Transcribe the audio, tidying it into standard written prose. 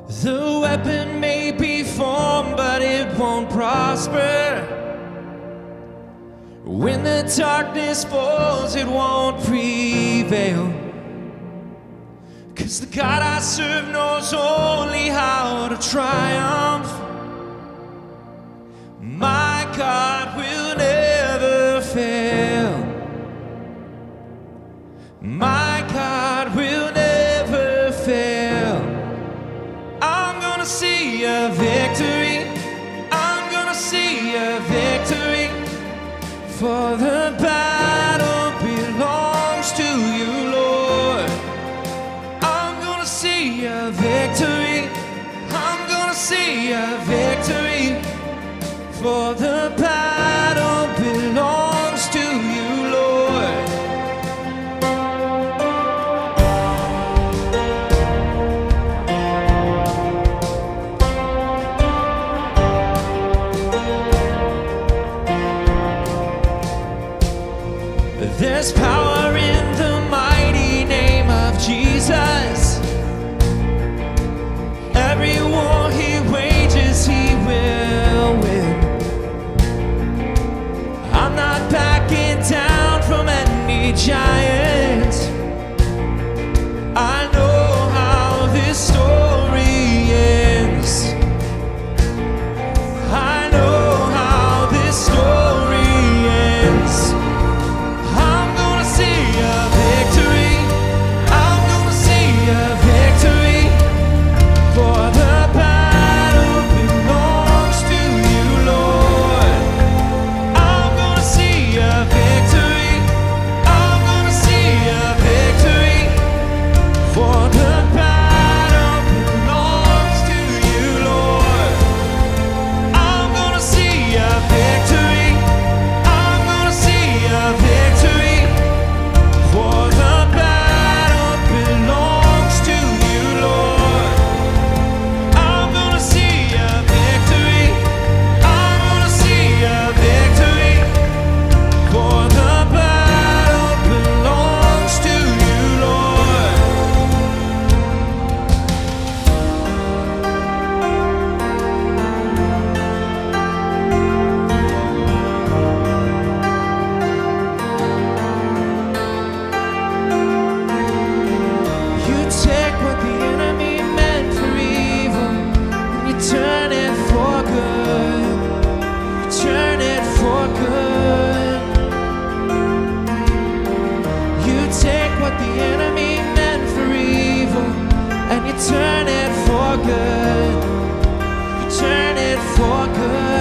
The weapon may be formed, but it won't prosper. When the darkness falls, it won't prevail. 'Cause the God I serve knows only how to triumph. My God will never fail. My God will never fail. I'm gonna see a victory. I'm gonna see a victory. For the battle belongs to you, Lord. I'm gonna see a victory. I'm gonna see a victory. For the battle belongs to you, Lord. There's power in the mighty name of Jesus. Every war he wages, he will win. I'm not backing down from any giant. I know how this story ends. I know how this story ends. I'm gonna see a victory. I'm gonna see a victory. For the battle belongs to you, Lord. I'm gonna see a victory. I'm gonna see a victory. For the battle belongs to you, Lord. I'm gonna see a victory. I'm gonna see a victory. For the battle belongs to you, Lord. I'm gonna see a victory. I'm gonna see a victory. For the battle belongs to you, Lord. You take what the enemy meant for evil and you turn it for good. You turn it for good. You take what the enemy meant for evil and you turn it for good. You turn it for good.